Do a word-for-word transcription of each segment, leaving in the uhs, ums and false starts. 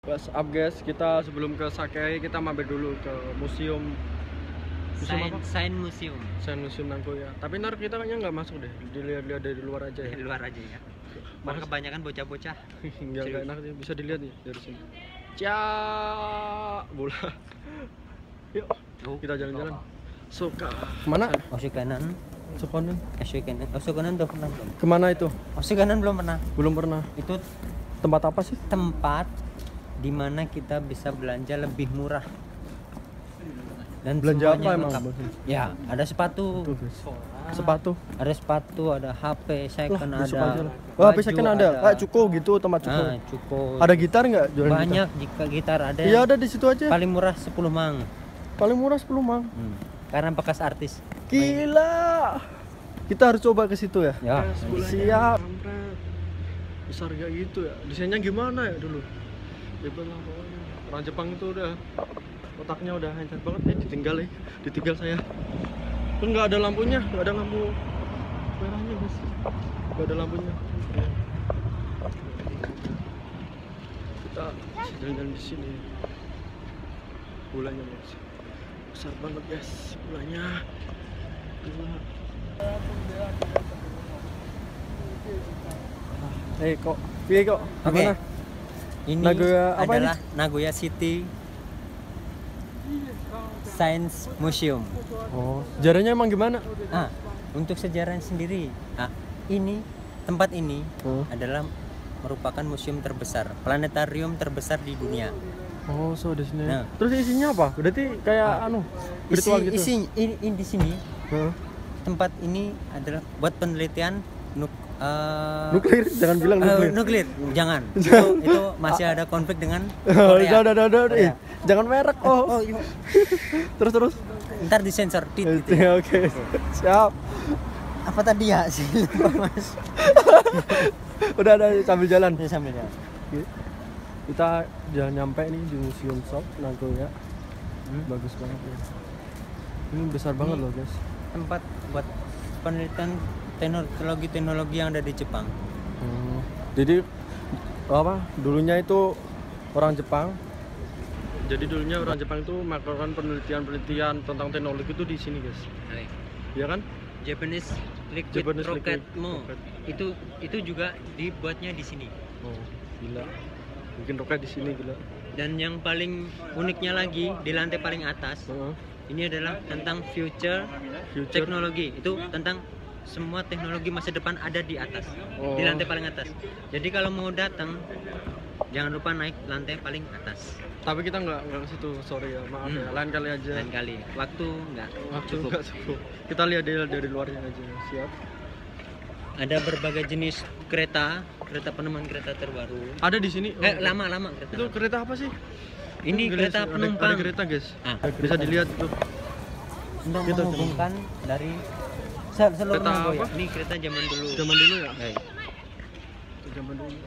What's up guys, kita sebelum ke Sakai kita mampir dulu ke museum Sains Sains Museum. Sains Museum Nagoya. Tapi ntar kita kayaknya nggak masuk deh, dilihat-lihat dari luar aja ya. Dari luar aja ya. Malah kebanyakan bocah-bocah. Nggak nggak enak sih, bisa dilihat nih dari sini. Cak bola. Yuk, kita jalan-jalan. Suka. Kemana? Oshikanan. Sukonan. Oshikanan. Oshikanan udah pernah belum? Kemana itu? Oshikanan belum pernah. Belum pernah. Itu Tempat apa sih? tempat di mana kita bisa belanja lebih murah. Dan Belanja apa semuanya emang? lengkap. Ya, ada sepatu. Tuh, guys. Sepatu. Ada sepatu, ada H P second, Wah, besok ada. aja lah. Wah, H P baju second ada. Kayak cukup gitu, tempat cukup. Ah, cukup. Ada gitar nggak? Jualan Banyak jika gitar ada. Iya, ada di situ aja. Paling murah sepuluh mang. Paling murah sepuluh mang. Hmm. Karena bekas artis. Gila. Kita harus coba ke situ ya. Ya. Siap. Besar kayak gitu ya. Desainnya gimana ya dulu? Hebat lah pokoknya. Orang Jepang itu udah otaknya udah hebat banget ya. Ditinggal ya. Ditinggal saya. Tuh nggak ada lampunya, nggak ada lampu merahnya guys. Nggak ada lampunya. Ya. Kita jalan-jalan di sini. Bulanya guys. Besar banget guys bulanya. Gila. Eh kok, piye kok? Oke. Gimana? Ini Nagoya apa adalah Nagoya City Science Museum. Oh, sejarahnya emang gimana? Ah, untuk sejarah sendiri, ah, ini tempat ini Oh, adalah merupakan museum terbesar, planetarium terbesar di dunia. oh so di sini. Nah. Terus isinya apa? Berarti kayak Ah, anu, Isi, virtual gitu. isi ini, ini di sini Hah? tempat ini adalah buat penelitian nuk, eh, Nuklir, jangan bilang eh, nuklir. nuklir, jangan. itu, itu masih ada konflik dengan Oh, Korea. udah, udah, udah, udah. Korea. Eh, jangan merek oh. Oh, iya. Terus terus. Ntar disensor. Tit, gitu. Ya, oke. Siap. Apa tadi ya sih? Mas. Udah ada sambil jalan. Ya, sambil ya. Kita udah nyampe nih di Museum Shop Nagoya. Hmm? Bagus banget ya. Ini besar banget Ini- loh, guys. Tempat buat penelitian teknologi-teknologi yang ada di Jepang. Hmm. Jadi apa? Dulunya itu orang Jepang. Jadi dulunya orang Jepang itu melakukan penelitian-penelitian tentang teknologi itu di sini, guys. Iya kan? Japanese Liquid Japanese Rocket Liquid Mo. Rocket. Itu itu juga dibuatnya di sini. Oh, gila. Bikin roket di sini gila. Dan yang paling uniknya lagi di lantai paling atas Heeh. ini adalah tentang future, Future. teknologi. Itu tentang semua teknologi masa depan ada di atas. Oh. Di lantai paling atas. Jadi kalau mau datang jangan lupa naik lantai paling atas. Tapi kita nggak nggak ke situ, sorry ya, maaf Hmm. ya. Lain kali aja. Lain kali. Waktu nggak Waktu cukup. nggak cukup. Kita lihat dari, dari luarnya aja. Siap. Ada berbagai jenis kereta, kereta penemuan kereta terbaru. Ada di sini. Eh, Oh, lama-lama kereta. Itu kereta apa sih? Ini Itu kereta ada- penumpang. Ada kereta, guys. Ah, Bisa dilihat itu. untuk Kita menghubungkan dari sel- seluruh Kereta Nagoya. apa? Ini kereta zaman dulu. Zaman dulu ya? Eh, Itu zaman dulu.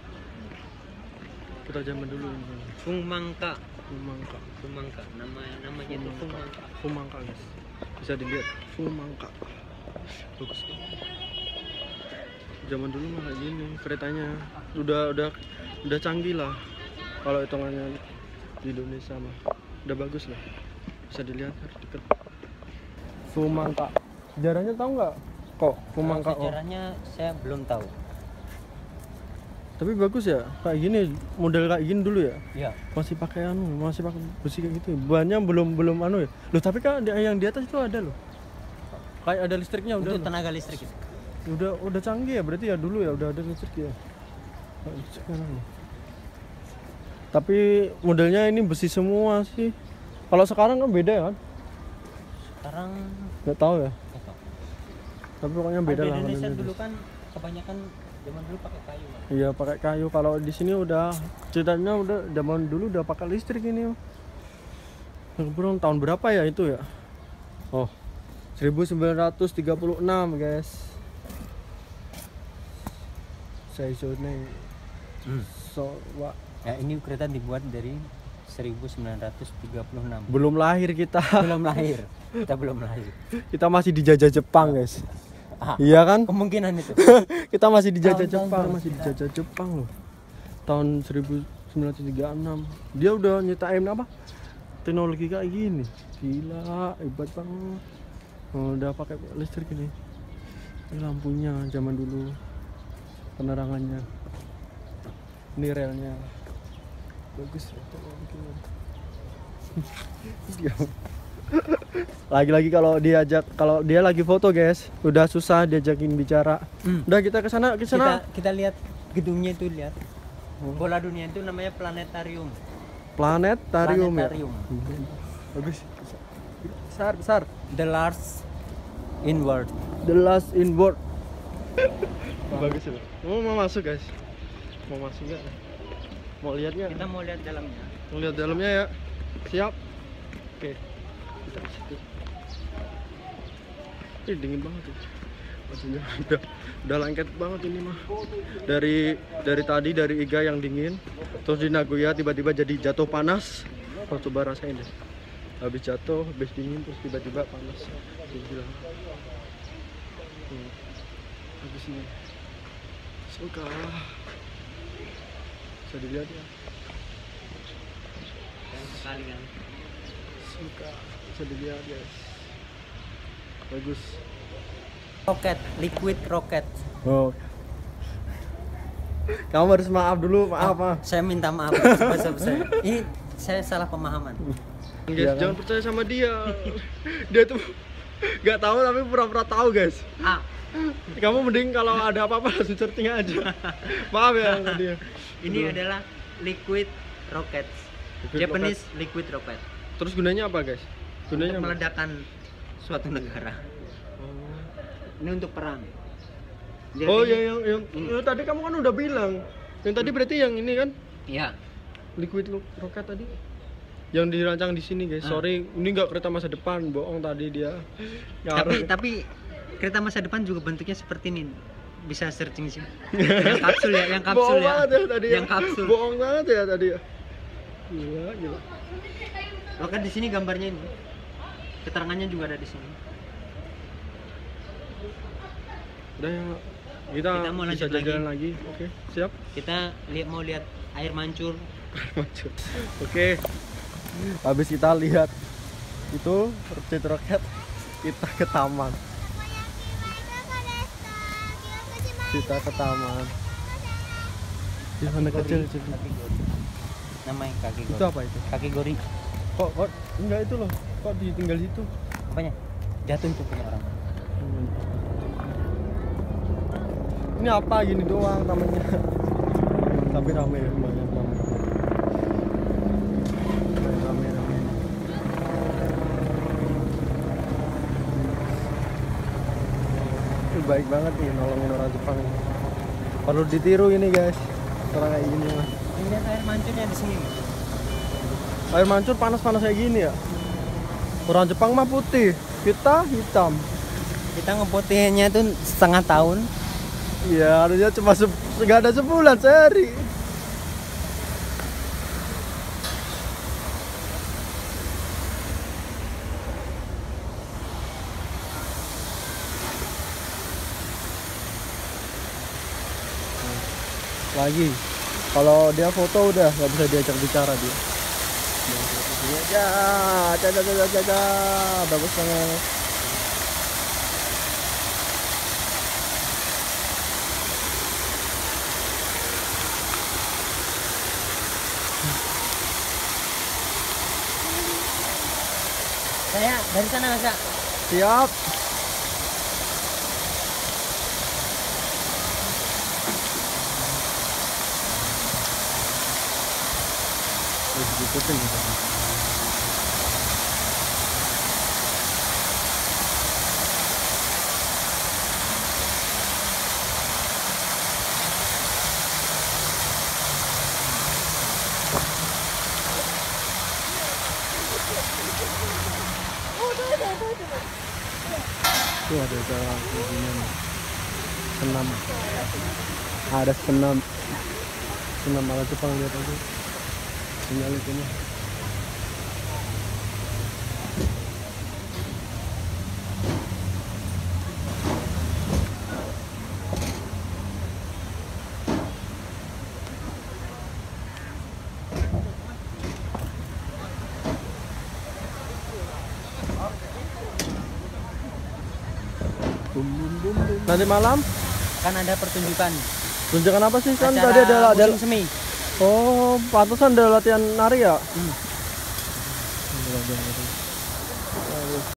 Kita zaman dulu ini. Fumangka, Fumangka. Fumangka. Nama namanya itu Fumangka. Fumangka, guys. Bisa dilihat. Fumangka. Bagus banget. Zaman dulu mah kayak gini keretanya. Udah udah udah canggih lah. Kalau hitungannya di Indonesia mah udah bagus lah. Bisa dilihat dari dekat. Fumangka. Sejarahnya tahu nggak? Kok Fumangka? Oh. Sejarahnya saya belum tahu. Tapi bagus ya, kayak gini model kayak gini dulu ya. Iya. Masih pakai anu, masih pakai besi kayak gitu. Bannya belum belum anu ya. Loh, tapi kan ada yang di atas itu ada loh. Kayak ada listriknya udah. Untuk tenaga listrik itu. Udah udah canggih ya berarti ya dulu ya udah ada listrik ya. Kayak sekarang loh. Tapi modelnya ini besi semua sih. Kalau sekarang kan beda ya kan? Sekarang Nggak tahu ya. nggak tahu. Tapi pokoknya beda Di lah. Indonesia modelnya. dulu kan kebanyakan zaman dulu pakai kayu. Mas. Iya pakai kayu. Kalau di sini udah ceritanya udah zaman dulu udah pakai listrik ini. Belum tahun berapa ya itu ya? Oh, seribu sembilan ratus tiga puluh enam guys. Saya nih. Hmm. So, wa, Ya, ini kereta dibuat dari seribu sembilan ratus tiga puluh enam. belum lahir kita. Belum lahir. Kita belum lahir. Kita masih dijajah Jepang guys. Ah, Iya kan? kemungkinan itu. Kita masih dijajah Tahun-tahun Jepang, berapa masih kita? dijajah Jepang loh. Tahun seribu sembilan ratus tiga puluh enam. Dia udah nyiptain apa? Teknologi kayak gini. Gila, hebat banget. Oh, udah pakai listrik ini. Ini lampunya zaman dulu. Penerangannya. Ini relnya. Bagus. Lagi-lagi kalau diajak, kalau dia lagi foto guys, udah susah diajakin bicara. Hmm. Udah kita ke sana, ke Kita sana. kita lihat gedungnya itu, lihat. Bola dunia itu namanya planetarium. Planetarium, Planetarium. ya. Bagus. Besar, besar. The last in world. The last in world. Bagus ya. Oh, mau masuk guys. Mau masuk nggak? Mau lihatnya? Kita mau lihat dalamnya. Mau lihat dalamnya ya. Siap. Oke. Kita ke situ. Ih, dingin banget tuh. Bajunya udah udah lengket banget ini mah. Dari dari tadi dari Iga yang dingin, terus di Nagoya tiba-tiba jadi jatuh panas. Oh, coba rasain deh. Habis jatuh, habis dingin terus tiba-tiba panas. Gila. Hmm. Habis ini. Suka. Bisa dilihat ya. Sekali kan. Suka. Bisa dilihat guys. Bagus. Roket, liquid roket. Oh. Kamu harus maaf dulu, maaf, Oh, maaf. saya minta maaf sebesar-besar. Ini saya salah pemahaman. Guys, Iya kan? jangan percaya sama dia. Dia tuh nggak tahu tapi pura-pura tahu, guys. Ah, Kamu mending kalau ada apa-apa langsung searching aja. Maaf ya sama dia. ini Aduh. adalah liquid rocket. Liquid Japanese liquid rocket. Terus gunanya apa, guys? Gunanya Untuk apa? meledakan suatu negara. Oh. Ini untuk perang. Lihat Oh, ini. ya yang yang Ini. ya, tadi kamu kan udah bilang. Yang tadi berarti yang ini kan Iya. liquid lo- rocket tadi. Yang dirancang di sini, guys. Ah. Sorry, ini nggak kereta masa depan, bohong tadi dia. Tapi Ngarep. tapi kereta masa depan juga bentuknya seperti ini. Bisa searching sih. Yang kapsul ya, yang kapsul Bohong ya. banget ya tadi ya. Yang kapsul. Bohong banget ya tadi ya. Gila, gila. Roket di sini gambarnya ini. Keterangannya juga ada di sini. Udah ya. Kita, Kita mau bisa lanjut jalan lagi. Oke, siap. Kita lihat mau lihat air mancur. Maju. Oke. Habis kita lihat itu roket roket, kita ke taman. Kita ke taman. Di sana kecil kecil. Kaki gori. Namanya kaki gori. Itu apa itu? Kaki gori. Kok kok enggak itu loh. Kok ditinggal situ? Apanya? Jatuh itu punya orang. Ini apa gini doang namanya. Tapi rame ya, banyak banget. Rame rame. Ini baik banget nih nolongin orang Jepang. Perlu ditiru ini guys. Orang kayak gini mah. Ini lihat air mancurnya di sini. Air mancur panas-panas kayak gini ya. Orang Jepang mah putih, kita hitam. Kita ngeputihinnya itu setengah tahun. Iya, harusnya cuma se nggak ada sebulan sehari. Lagi, kalau dia foto udah nggak bisa diajak bicara dia. Ya, caca caca caca, bagus banget. Saya dari sana nggak, Kak? Siap. Ikutin. Tuh ada cara begini nih. Senam. Ada senam. Senam ala Jepang lihat aja. Sinyal itu nih. Bum, bum, bum, bum. Nanti malam Kan ada pertunjukan. tunjukkan apa sih? Kan Acara tadi ada ada musim semi. Oh, pantesan ada latihan nari ya? Hmm.